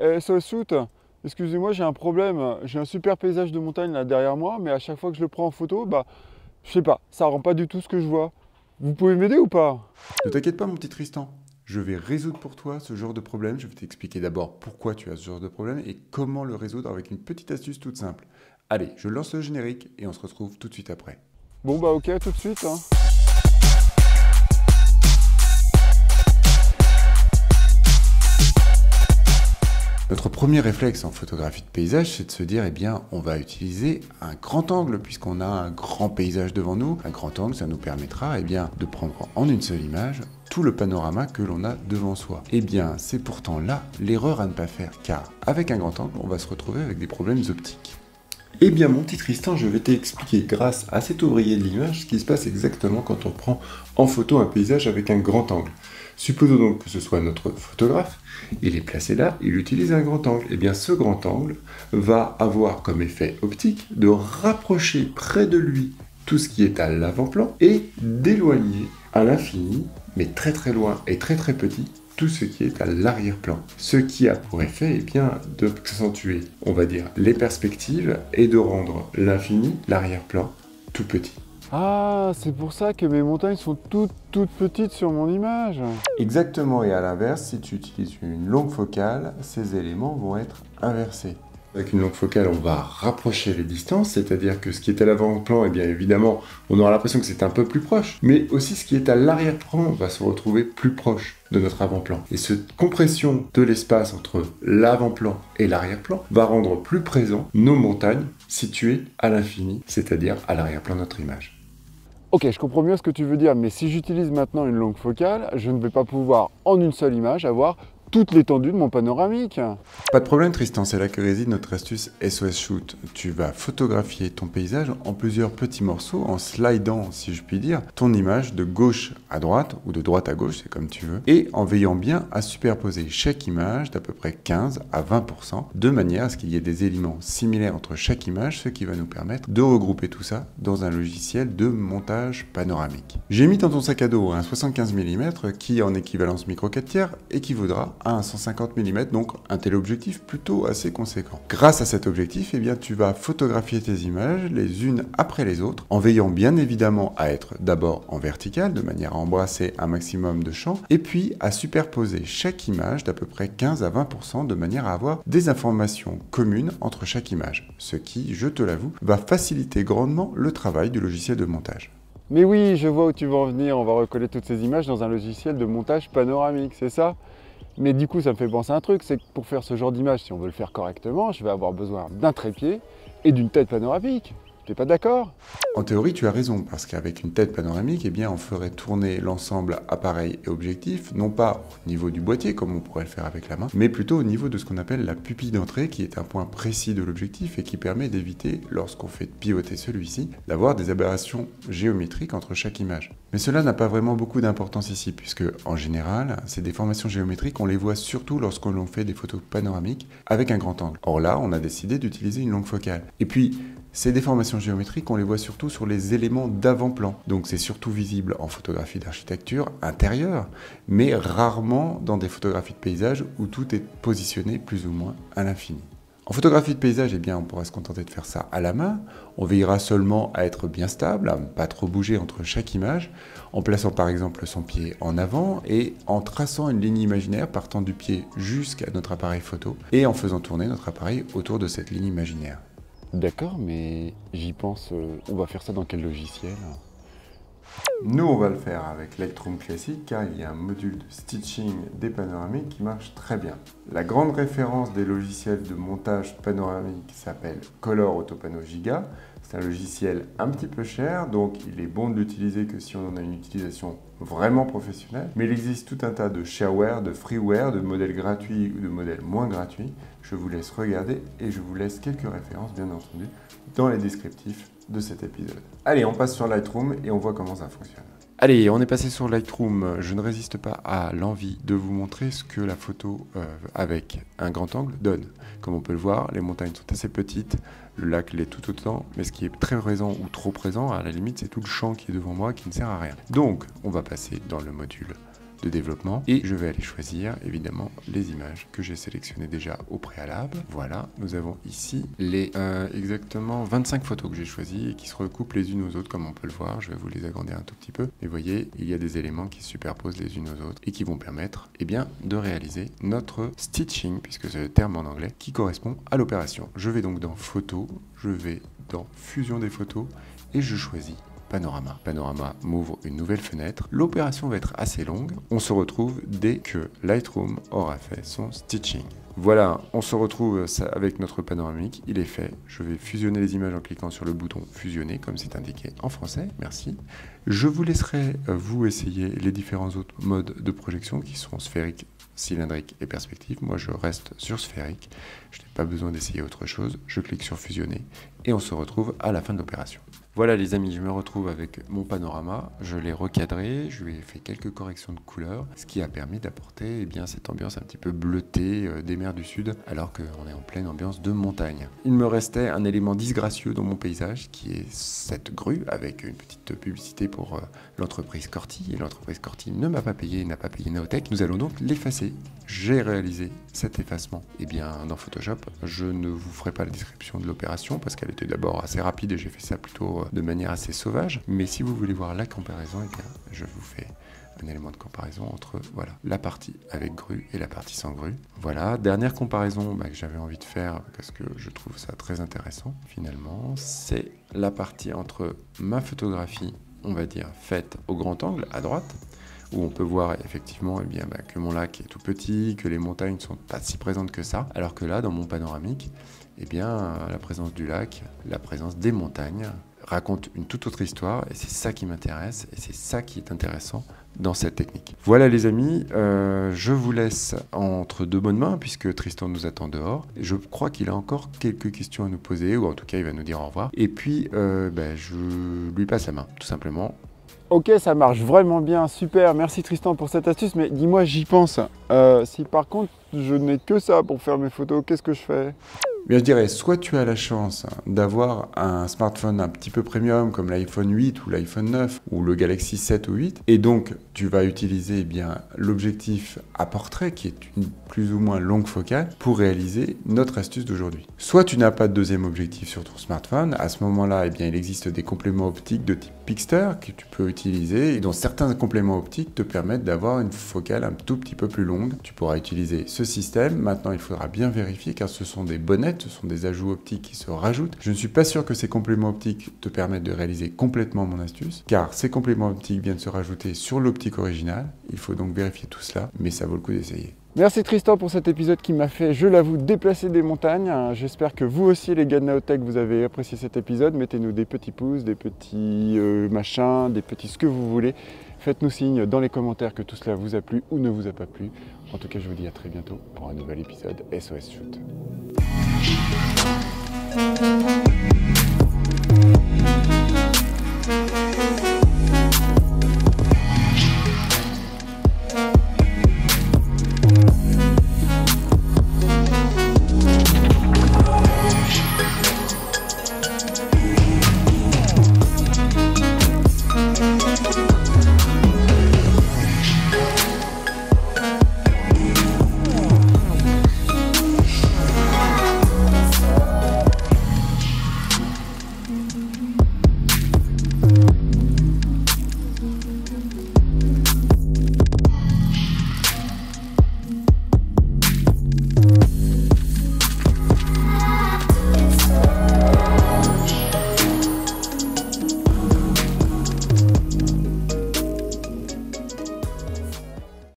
SOS Shoot, excusez-moi, j'ai un problème. J'ai un super paysage de montagne là derrière moi, mais à chaque fois que je le prends en photo, bah, je sais pas, ça rend pas du tout ce que je vois. Vous pouvez m'aider ou pas? Ne t'inquiète pas, mon petit Tristan. Je vais résoudre pour toi ce genre de problème. Je vais t'expliquer d'abord pourquoi tu as ce genre de problème et comment le résoudre avec une petite astuce toute simple. Allez, je lance le générique et on se retrouve tout de suite après. Bon bah ok, tout de suite, hein. Notre premier réflexe en photographie de paysage, c'est de se dire, eh bien, on va utiliser un grand angle, puisqu'on a un grand paysage devant nous. Un grand angle, ça nous permettra, eh bien, de prendre en une seule image tout le panorama que l'on a devant soi. Eh bien, c'est pourtant là l'erreur à ne pas faire, car avec un grand angle, on va se retrouver avec des problèmes optiques. Eh bien, mon petit Tristan, je vais t'expliquer, grâce à cet ouvrier de l'image, ce qui se passe exactement quand on prend en photo un paysage avec un grand angle. Supposons donc que ce soit notre photographe, il est placé là, il utilise un grand angle. Eh bien, ce grand angle va avoir comme effet optique de rapprocher près de lui tout ce qui est à l'avant-plan et d'éloigner à l'infini, mais très très loin et très très petit, tout ce qui est à l'arrière-plan. Ce qui a pour effet, eh bien, d'accentuer, on va dire, les perspectives et de rendre l'infini, l'arrière-plan, tout petit. Ah, c'est pour ça que mes montagnes sont toutes petites sur mon image. Exactement, et à l'inverse, si tu utilises une longue focale, ces éléments vont être inversés. Avec une longue focale, on va rapprocher les distances, c'est-à-dire que ce qui est à l'avant-plan, eh bien évidemment, on aura l'impression que c'est un peu plus proche, mais aussi ce qui est à l'arrière-plan va se retrouver plus proche de notre avant-plan. Et cette compression de l'espace entre l'avant-plan et l'arrière-plan va rendre plus présent nos montagnes situées à l'infini, c'est-à-dire à l'arrière-plan de notre image. Ok, je comprends mieux ce que tu veux dire, mais si j'utilise maintenant une longue focale, je ne vais pas pouvoir, en une seule image, avoir toute l'étendue de mon panoramique. Pas de problème Tristan, c'est là que réside notre astuce SOS Shoot. Tu vas photographier ton paysage en plusieurs petits morceaux, en slidant, si je puis dire, ton image de gauche à droite, ou de droite à gauche, c'est comme tu veux, et en veillant bien à superposer chaque image d'à peu près 15 à 20%, de manière à ce qu'il y ait des éléments similaires entre chaque image, ce qui va nous permettre de regrouper tout ça dans un logiciel de montage panoramique. J'ai mis dans ton sac à dos un 75 mm qui, en équivalence micro 4 tiers, équivaudra à un 150 mm, donc un téléobjectif plutôt assez conséquent. Grâce à cet objectif, eh bien, tu vas photographier tes images les unes après les autres, en veillant bien évidemment à être d'abord en vertical, de manière à embrasser un maximum de champ, et puis à superposer chaque image d'à peu près 15 à 20%, de manière à avoir des informations communes entre chaque image, ce qui, je te l'avoue, va faciliter grandement le travail du logiciel de montage. Mais oui, je vois où tu veux en venir, on va recoller toutes ces images dans un logiciel de montage panoramique, c'est ça? Mais du coup, ça me fait penser à un truc, c'est que pour faire ce genre d'image, si on veut le faire correctement, je vais avoir besoin d'un trépied et d'une tête panoramique. T'es pas d'accord? En théorie, tu as raison, parce qu'avec une tête panoramique, eh bien, on ferait tourner l'ensemble appareil et objectif, non pas au niveau du boîtier, comme on pourrait le faire avec la main, mais plutôt au niveau de ce qu'on appelle la pupille d'entrée, qui est un point précis de l'objectif et qui permet d'éviter, lorsqu'on fait pivoter celui-ci, d'avoir des aberrations géométriques entre chaque image. Mais cela n'a pas vraiment beaucoup d'importance ici, puisque, en général, ces déformations géométriques, on les voit surtout lorsque l'on fait des photos panoramiques avec un grand angle. Or là, on a décidé d'utiliser une longue focale. Et puis, ces déformations géométriques, on les voit surtout sur les éléments d'avant-plan. Donc c'est surtout visible en photographie d'architecture intérieure, mais rarement dans des photographies de paysage où tout est positionné plus ou moins à l'infini. En photographie de paysage, eh bien, on pourra se contenter de faire ça à la main. On veillera seulement à être bien stable, à ne pas trop bouger entre chaque image, en plaçant par exemple son pied en avant et en traçant une ligne imaginaire partant du pied jusqu'à notre appareil photo et en faisant tourner notre appareil autour de cette ligne imaginaire. D'accord, mais j'y pense, on va faire ça dans quel logiciel? Nous, on va le faire avec Lightroom classique car il y a un module de stitching des panoramiques qui marche très bien. La grande référence des logiciels de montage panoramique s'appelle Color Autopano Giga. C'est un logiciel un petit peu cher, donc il est bon de l'utiliser que si on en a une utilisation vraiment professionnelle. Mais il existe tout un tas de shareware, de freeware, de modèles gratuits ou de modèles moins gratuits. Je vous laisse regarder et je vous laisse quelques références, bien entendu, dans les descriptifs de cet épisode. Allez, on passe sur Lightroom et on voit comment ça fonctionne. Allez, on est passé sur Lightroom. Je ne résiste pas à l'envie de vous montrer ce que la photo avec un grand angle donne. Comme on peut le voir, les montagnes sont assez petites, le lac l'est tout autant, mais ce qui est très présent ou trop présent, à la limite, c'est tout le champ qui est devant moi qui ne sert à rien. Donc, on va passer dans le module de développement et je vais aller choisir évidemment les images que j'ai sélectionnées déjà au préalable. Voilà, nous avons ici les exactement 25 photos que j'ai choisies et qui se recoupent les unes aux autres comme on peut le voir. Je vais vous les agrandir un tout petit peu. Et vous voyez, il y a des éléments qui se superposent les unes aux autres et qui vont permettre de réaliser notre stitching, puisque c'est le terme en anglais, qui correspond à l'opération. Je vais donc dans Photos, je vais dans Fusion des photos et je choisis Panorama. Panorama m'ouvre une nouvelle fenêtre. L'opération va être assez longue. On se retrouve dès que Lightroom aura fait son stitching. Voilà, on se retrouve avec notre panoramique, il est fait. Je vais fusionner les images en cliquant sur le bouton fusionner, comme c'est indiqué en français, merci. Je vous laisserai vous essayer les différents autres modes de projection qui sont sphérique, cylindrique et perspective. Moi je reste sur sphérique, je n'ai pas besoin d'essayer autre chose. Je clique sur fusionner et on se retrouve à la fin de l'opération. Voilà les amis, je me retrouve avec mon panorama, je l'ai recadré, je lui ai fait quelques corrections de couleurs, ce qui a permis d'apporter cette ambiance un petit peu bleutée des mers du Sud, alors qu'on est en pleine ambiance de montagne. Il me restait un élément disgracieux dans mon paysage, qui est cette grue, avec une petite publicité pour l'entreprise Corti, et l'entreprise Corti ne m'a pas payé, n'a pas payé Naotech. Nous allons donc l'effacer. J'ai réalisé cet effacement dans Photoshop. Je ne vous ferai pas la description de l'opération, parce qu'elle était d'abord assez rapide et j'ai fait ça plutôt de manière assez sauvage, mais si vous voulez voir la comparaison, je vous fais un élément de comparaison entre la partie avec grue et la partie sans grue. Voilà, dernière comparaison que j'avais envie de faire parce que je trouve ça très intéressant finalement, c'est la partie entre ma photographie, on va dire, faite au grand angle à droite, où on peut voir effectivement que mon lac est tout petit, que les montagnes ne sont pas si présentes que ça, alors que là, dans mon panoramique, la présence du lac, la présence des montagnes raconte une toute autre histoire et c'est ça qui m'intéresse et c'est ça qui est intéressant dans cette technique. Voilà les amis, je vous laisse entre de bonnes mains puisque Tristan nous attend dehors. Je crois qu'il a encore quelques questions à nous poser ou en tout cas il va nous dire au revoir. Et puis je lui passe la main tout simplement. Ok, ça marche vraiment bien, super, merci Tristan pour cette astuce, mais dis-moi, j'y pense. Si par contre je n'ai que ça pour faire mes photos, qu'est-ce que je fais ? Bien, je dirais, soit tu as la chance d'avoir un smartphone un petit peu premium comme l'iPhone 8 ou l'iPhone 9 ou le Galaxy 7 ou 8, et donc tu vas utiliser l'objectif à portrait qui est une plus ou moins longue focale pour réaliser notre astuce d'aujourd'hui. Soit tu n'as pas de deuxième objectif sur ton smartphone, à ce moment-là, il existe des compléments optiques de type Pixter que tu peux utiliser et dont certains compléments optiques te permettent d'avoir une focale un tout petit peu plus longue. Tu pourras utiliser ce système. Maintenant, il faudra bien vérifier car ce sont des bonnettes, ce sont des ajouts optiques qui se rajoutent. Je ne suis pas sûr que ces compléments optiques te permettent de réaliser complètement mon astuce car ces compléments optiques viennent se rajouter sur l'optique originale. Il faut donc vérifier tout cela, mais ça vaut le coup d'essayer. Merci Tristan pour cet épisode qui m'a fait, je l'avoue, déplacer des montagnes. J'espère que vous aussi, les gars de Naotech, vous avez apprécié cet épisode. Mettez-nous des petits pouces, des petits machins, des petits ce que vous voulez. Faites-nous signe dans les commentaires que tout cela vous a plu ou ne vous a pas plu. En tout cas, je vous dis à très bientôt pour un nouvel épisode SOS Shoot.